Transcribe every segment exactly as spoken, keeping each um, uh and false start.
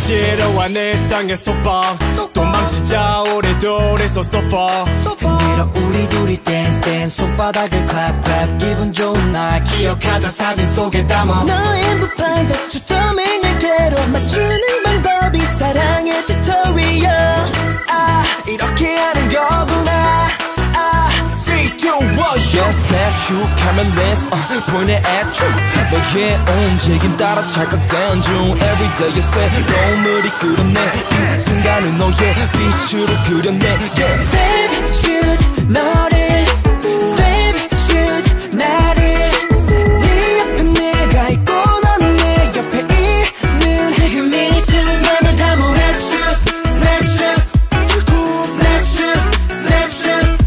지루한 일상의 소방 또 망치자 오래도래서 소파 흔들어 우리 둘이 댄스 댄스 손바닥을 clap clap 기분 좋은 날 기억하자 사진 속에 담아 너의 무파인더 초점을 내게로 맞추는 방법이 사랑의 튜토리얼 아 이렇게 하는 거구나 아 three, two, one Yeah, snapshot, camera lens, uh, pointed at you 너의 움직임 따라 찰칵대는 중 Everyday you say 너무리 끌어내 이 순간을 너의 빛으로 그려내 yeah. Step, shoot, 너를 Step, shoot, 나를 네 옆에 내가 있고 너는 내 옆에 있는 지금 이 순간을 담아 Snapshot, snapshot Snapshot, snapshot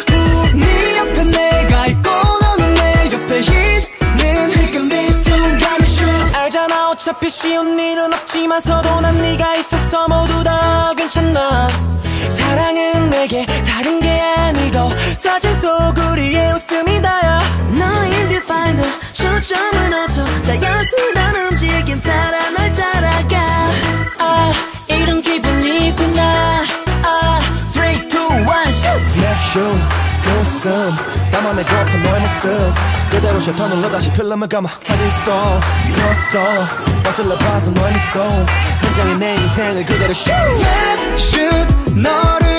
네 옆에 내가 있고 너는 내 옆에 있는 지금 이 순간을 shoot 알잖아 어차피 쉬운 일은 없지만서도 난 네가 있어서 모두 다 괜찮아 사랑은 내게 다른 게 아니고 사진 속 우리의 웃음이 다야 너인 디파인더 초점은 어쩌 자연스런 움직임 따라 널 따라가 아 이런 기분이구나 아 three, two, one Snapshot 그 웃음 나만의 거품 너의 모습 그대로 셔터눌러 다시 필름을 감아 사진 속 그것도 벗을러 봐도 너의 미소 현장에 내 인생을 그대로 shoot Snapshot 너를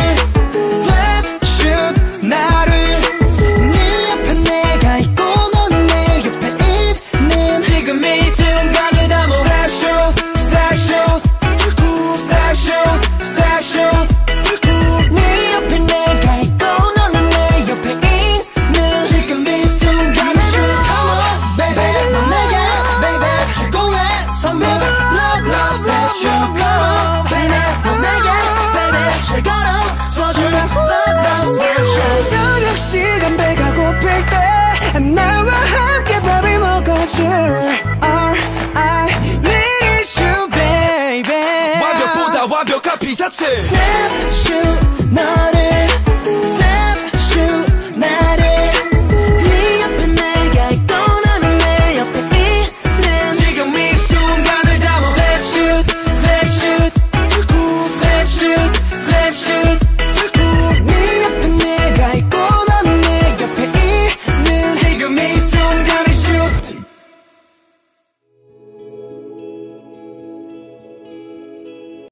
Snapshot 나를 네 옆에 내가 있고 너는 내 옆에 있는 지금 이 순간을 담아 Snapshot Snapshot Snapshot Snapshot 네 옆에 내가 있고 너는 내 옆에 있는 지금 이 순간을 Come on baby 넌 내게 baby 최고의 선물 Love love Snapshot Come on baby 넌 내게 baby 최고로 써주는 Love love Snapshot 저녁 시간 배가 고플 때 나와 함께 밥을 먹어줄 All I need is you baby 완벽보다 완벽한 피사체 Snapshot 너를